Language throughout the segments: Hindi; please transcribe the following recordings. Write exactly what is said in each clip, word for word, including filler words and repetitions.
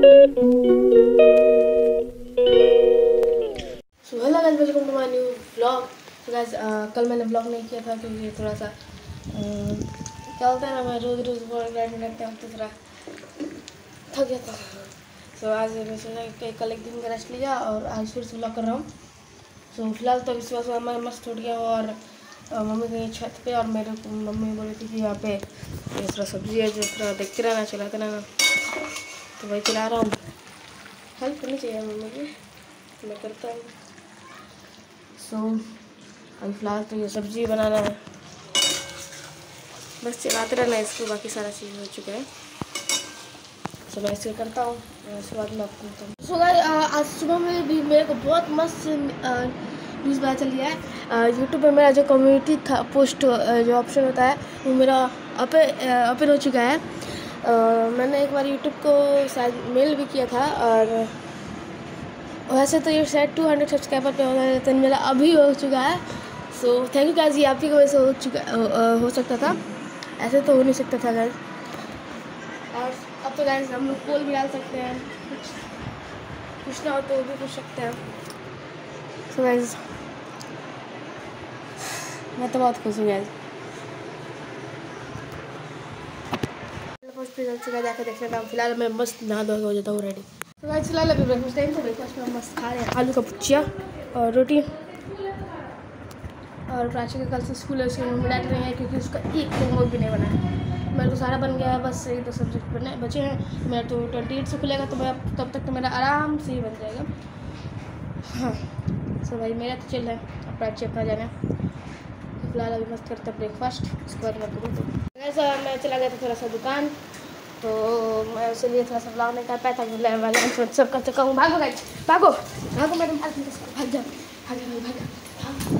So hello guys, welcome to my new vlog. तो गाइस कल मैंने व्लॉग नहीं किया था क्योंकि थोड़ा सा क्या होता है ना, मैं रोज़ रोज़ व्लॉग करते हैं तो थोड़ा थक गया था। सो so, आज मैं सोचा कि कल एक दिन का रेस्ट लिया और आज फिर से व्लॉग कर रहा हूँ। सो so, फिलहाल तो इस वजह मैं मस्त उठ गया हूँ और मम्मी गई छत पे और मेरे को मम्मी बोल रही थी कि यहाँ पे ये थोड़ा सब्जी है जो थोड़ा देखते रहना, चलाते रहना, तो वही चला रहा हूँ। हेल्प करनी चाहिए मम्मी की, मैं करता हूँ। सो so, अभी फ़िलहाल तो ये सब्ज़ी बनाना है, बस चलाते रहना है इसको, बाकी सारा चीज़ हो चुका है। सो so, मैं इसे करता हूँ, उसके बाद मैं आपको बताऊँ। सो गाइस आज सुबह में भी मेरे को बहुत मस्त न्यूज़ पता चल गया है। यूट्यूब पे मेरा जो कम्युनिटी पोस्ट जो ऑप्शन होता है वो मेरा ओपन हो चुका है। uh, मैंने एक बार यूट्यूब को शायद मेल भी किया था और वैसे तो ये शायद टू हंड्रेड सब्सक्राइबर पे होता है, लेकिन मेरा अभी हो चुका है। सो थैंक यू गाइस, ये आप ही की वजह से हो चुका हो, हो सकता था, ऐसे तो हो नहीं सकता था गाइस। और अब तो गाइस हम लोग पोल भी डाल सकते हैं, कुछ पूछना हो तो वो भी पूछ सकते हैं। सो गाइस मैं तो बहुत खुश हूँ गाइस। फर्स्ट रिजल्ट से जाकर देखने का, फिलहाल मैं मस्त नहा धो हो जाता हूँ रेडी। तो गाइस फिलहाल अभी ब्रेकफास्ट टाइम से ब्रेकफास्ट में मस्त खा रहे हैं आलू का भुजिया और रोटी। और प्राची का कल से स्कूल है, उसकी मम्मी डांट रही है क्योंकि उसका एक होमवर्क भी नहीं बना है। मेरा तो सारा बन गया है, बस एक दो सब्जेक्ट बने बचे हैं। मेरा तो ट्वेंटी एट से खुलेगा तो मैं तब तक तो मेरा आराम से ही बन जाएगा। हाँ सो भाई मेरा तो चल रहा है, अब प्राची अपना जाना है। फिलहाल अभी मस्त करते हैं ब्रेकफास्ट, उसके बाद मैं करूँ। ऐसा मैं चला गया था थोड़ा सा दुकान, तो मैं उसके लिए थोड़ा सा ब्लॉग नहीं कर पाया था, मैं वाला सब कर चुका हूँ। भागो गाइस, भागो भागो मैडम, भाग भाग जाओ, भाग जाओ, भाग जाओ।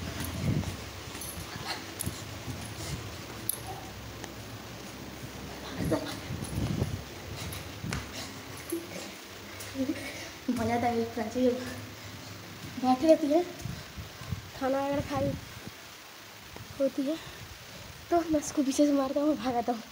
मजा आता है, प्राची बैठी रहती है, खाना वगैरह खाई होती है तो मैं उसको पीछे से मारता हूँ, भागाता हूँ।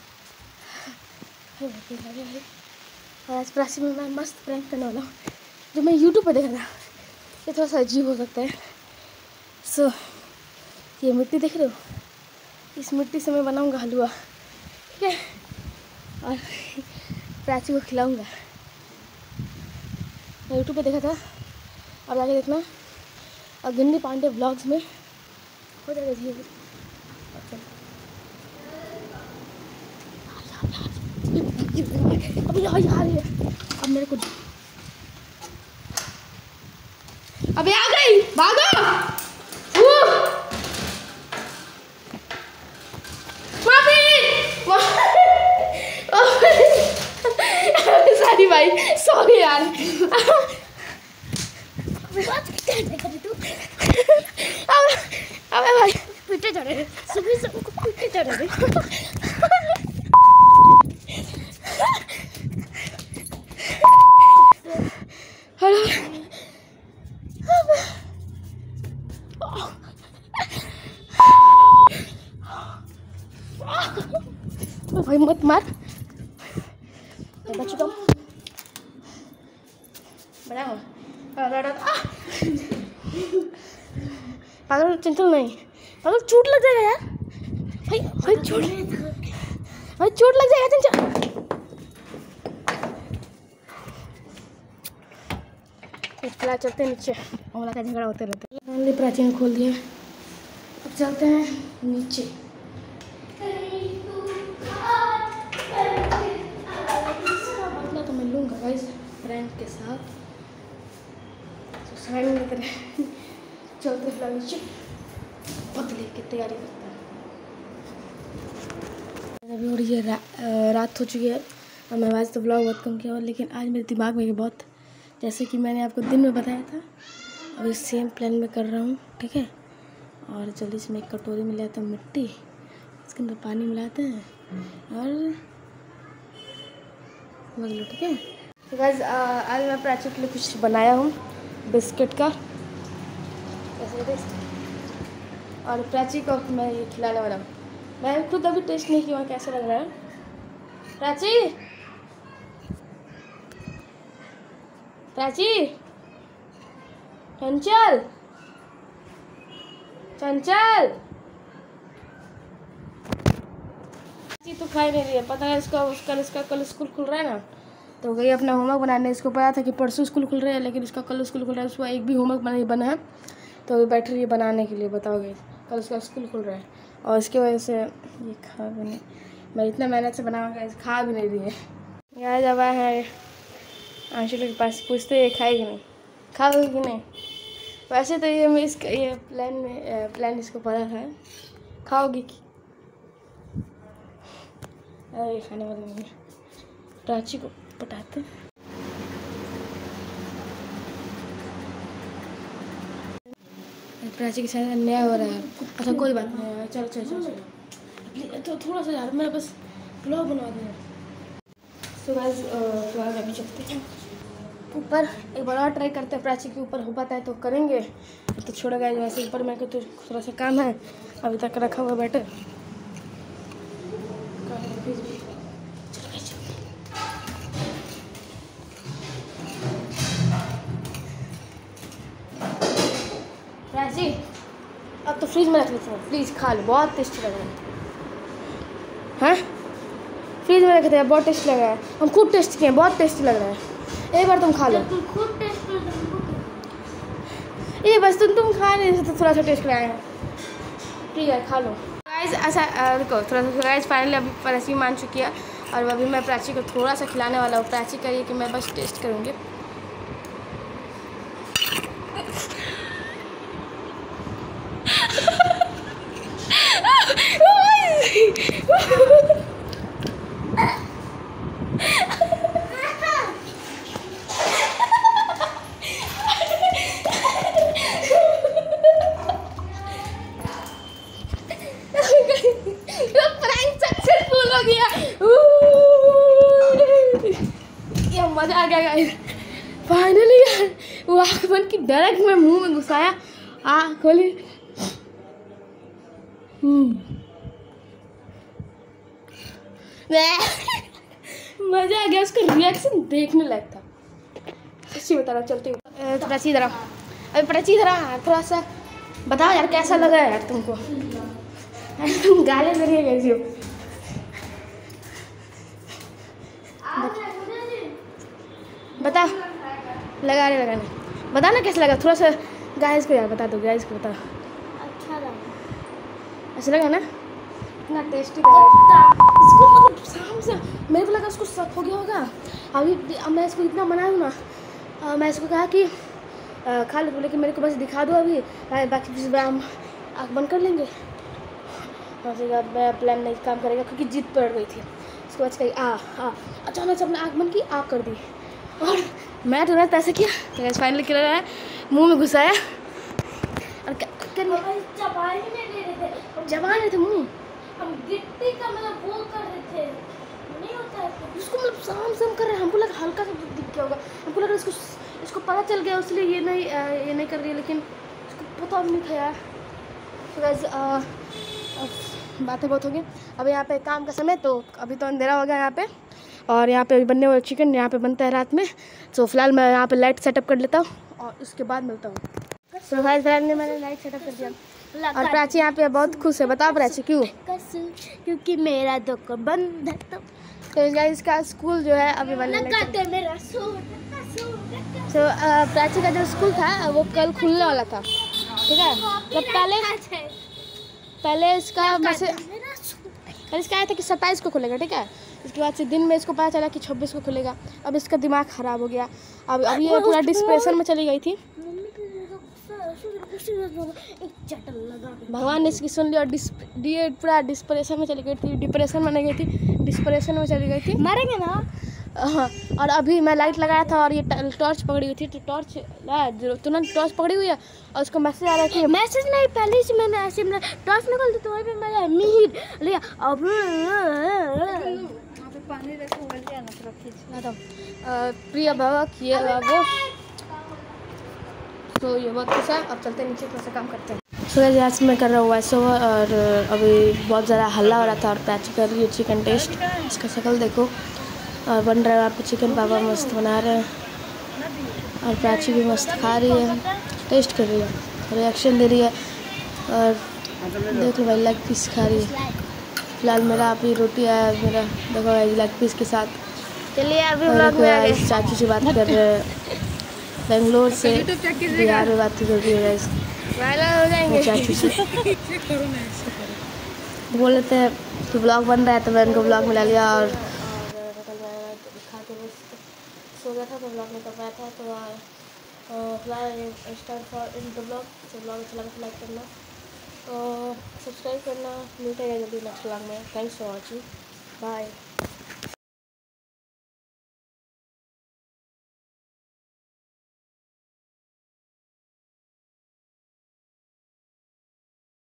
और आज प्राची में मैं मस्त प्रैंक करने वाला हूँ जो मैं यूट्यूब पर देखा था। ये थोड़ा सा अजीब हो सकता है। सो so, ये मिट्टी देख रहे हो, इस मिट्टी से मैं बनाऊँगा हलवा, ठीक है, और प्राची को खिलाऊँगा। मैं यूट्यूब पे देखा था, अब जाके देखना और गिन्नी पांडे ब्लॉग्स में हो जाएगा धीरे। अब यहाँ यहाँ है, अब मेरे को अबे आ गई, भागो। सॉरी भाई, सॉरी यार। अबे भाई पीछे चढ़ रहे, सुबह से पीछे चढ़ रहे। हेलो भाई मत मार, मैं बच चुका हूँ। बनाओ पागल, चंचल नहीं पागल, चोट लग जाएगा यार भाई, भाई चोट भाई चोट लग जाएगा चंचल। फिलहाल चलते हैं नीचे, ओला का झगड़ा होते रहते हैं। प्राची ने खोल दिया, अब चलते हैं नीचे। बदला तो मैं लूँगा गाइस फ्रेंड के साथ, तो साइड में लेकर चलते फिलहाल नीचे, बदले की तैयारी करते हैं। अभी हो रही है रा, रात हो चुकी है और मैं आज तो ब्लॉग बहुत कम किया, लेकिन आज मेरे दिमाग में बहुत, जैसे कि मैंने आपको दिन में बताया था, अभी सेम प्लान में कर रहा हूँ, ठीक है। और जल्दी से मैं एक कटोरी में लेता हूँ मिट्टी, इसके अंदर पानी मिलाते हैं और समझ लो, ठीक है। तो गाइस आज मैं प्राची के लिए कुछ बनाया हूँ बिस्किट का, और प्राची को मैं ये खिलाने वाला हूँ। मैं खुद अभी टेस्ट नहीं किया कैसा लग रहा है। प्राची प्राची, चंचल, चंचल, प्राची तो खाई नहीं रही है। पता है इसका उसका इसका कल स्कूल खुल रहा है ना, तो गई अपना होमवर्क बनाने। इसको पता था कि परसों स्कूल खुल रहा है, लेकिन इसका कल स्कूल खुल रहा है, उसका एक भी होमवर्क नहीं बना है, तो अभी बैठ रही है बनाने के लिए। बताओगे, कल उसका स्कूल खुल रहा है और इसकी वजह से ये खा भी नहीं, मैं इतना मेहनत से बनाऊँगा, खा भी नहीं रही है। यहाँ जब आए हैं आंशुल के पास, पूछते हैं खाएगी नहीं, खाओगे कि नहीं। वैसे तो ये मैं इसका ये प्लान में प्लान इसको पता था, खाओगी कि अरे खाने वाली नहीं। प्राची को पटाते प्राची के साथ अन्याय हो रहा है। अच्छा कोई बात नहीं है, चलो चलो चलो चलो तो थोड़ा सा यार, मैं बस ब्लॉग बनवा दें। तो गाइस फिलहाल अभी चलते हैं ऊपर, एक बार और ट्राई करते हैं, प्राची के ऊपर हो पाता है तो करेंगे, तो छोड़ा गाइस। वैसे ऊपर मेरे को तो थोड़ा सा काम है, अभी तक रखा हुआ बैटर। प्राची अब तो फ्रिज में रख लेते हैं, प्लीज़ खा लो, बहुत टेस्टी लग रहा है। हाँ फ्रिज में रखते हैं, बहुत टेस्ट लग रहा है, हम खुद टेस्ट किए, बहुत टेस्टी लग रहा है। एक बार तुम खा लो, खुद टेस्ट ये बस तुम तुम खा नहीं तो थोड़ा सा टेस्ट कराएंगे, ठीक है खा लो गाइस। अच्छा देखो थोड़ा सा गाइस, फाइनली अभी प्राची मान चुकी है और अभी मैं प्राची को थोड़ा सा खिलाने वाला हूँ। प्राची कहिए कि मैं बस टेस्ट करूँगी। मजा आ गया गाइस, फाइनली यार वो आँख बंद की डायरेक्ट मैं मुंह में घुसाया, आँख खोली। मजा आ गया, उसका रिएक्शन देखने लायक था, सच्ची बता रहा। चलते हुए प्राची इधर, अभी प्राची इधर थोड़ा सा बताओ यार कैसा लगा यार तुमको, तुम गाले दे रही है कैसी हो। बता लगा रहे लगाने, बता ना कैसा लगा, थोड़ा सा गाइस को यार बता दो, गाइस को बता। अच्छा लगा, अच्छा लगा ना, इतना टेस्टी लगा इसको, मतलब शाम से मेरे को लगा उसको शक हो गया होगा। अभी अब मैं इसको इतना मना दूँ ना, आ, मैं इसको कहा कि आ, खा लो, लेकिन मेरे को बस दिखा दो अभी, बाकी हम आँख बंद कर लेंगे। मैं प्लान नहीं काम करेगा क्योंकि जिद पड़ गई थी। उसके बाद कही आ आ अचानक से अपने आँख बंद की, आँख कर दी और मैं तुरंत ऐसे किया, तो फाइनली किया है, मुंह में घुसाया और क्या करिए, चबा ही नहीं दे रहे थे, चबा रहे थे मुंह, हम गिट्टी का मतलब वो कर रहे थे, नहीं होता है उसको, मतलब शाम शाम कर रहे हैं। हमको लगा हल्का सा दिख गया होगा, हमको लगा इसको इसको पता चल गया इसलिए ये नहीं ये नहीं कर रही है, लेकिन उसको पता भी नहीं था यार। तो गाइस बातें बहुत हो गई, अब यहाँ पे काम का समय, तो अभी तो अंधेरा हो गया यहाँ पे, और यहाँ पे बनने वाला चिकन यहाँ पे बनता है रात में। तो फिलहाल मैं यहाँ पे लाइट सेटअप कर लेता हूँ और उसके बाद मिलता हूँ। तो भाई फिलहाल ने मैंने लाइट सेटअप कर दिया और प्राची यहाँ पे बहुत खुश है। बताओ प्राची क्यों? क्योंकि मेरा दुकान बंद है। तो तो गाइस इसका स्कूल जो है अभी बनने लगा। तो प्राची का जो स्कूल था वो कल खुलने वाला था, ठीक है। तो पहले पहले इसका मैसेज पहले इसका आया था कि सत्ताईस को खुलेगा, ठीक है। इसके बाद से दिन में इसको पता चला कि छब्बीस को खुलेगा। अब इसका दिमाग ख़राब हो गया, अब अब ये पूरा डिस्प्रेशन में चली गई थी। भगवान ने इसकी सुन लिया और ये पूरा डिस्प्रेशन में चली गई थी, डिप्रेशन में नहीं गई थी, डिस्प्रेशन में चली गई थी। मरेंगे ना। हाँ, और अभी मैं लाइट लगाया था और ये टॉर्च पकड़ी हुई थी, तो टॉर्च तुरंत टॉर्च पकड़ी हुई है और उसको मैसेज आ रहा है कि मैसेज नहीं, पहले से मैंने ऐसे टॉर्च निकाल दी तो वहीं पे मैं मिहिर लिया। अब पानी प्रिया बाबा किए वो, तो ये बहुत कुछ है। अब चलते नीचे थोड़ा सा काम करते हैं। सुबह आज मैं कर रहा हूँ वैसे, और अभी बहुत ज़्यादा हल्ला हो रहा था और प्राची कर रही है चिकन टेस्ट। इसका शक्ल देखो, और बन रहा है यहाँ पे चिकन। पापा मस्त बना रहे हैं। और प्राची भी मस्त खा रही है, टेस्ट कर रही है, रिएक्शन दे रही है। और देख लो भाई लेग पीस खा रही है। फिलहाल मेरा अभी रोटी आया मेरा, देखो भाई लेग पीस के साथ। चलिए अभी व्लॉग में आ गए। चाचू से बात कर रहे हैं, बेंगलोर से बिहार में बात कर रही है वायरल हो जाएंगे चाचू से। बोल लेते हैं कि ब्लॉग बन रहा है तो मैं उनको ब्लॉग में ला लिया। और खा के बस सो गया था तो ब्लॉग में कर पाया था। तो फिलहाल start for in the blog. तो ब्लॉग अच्छा लगा तो लाइक करना, तो सब्सक्राइब करना। मिलते हैं जल्दी नेक्स्ट ब्लॉग में। Thanks for watching, bye.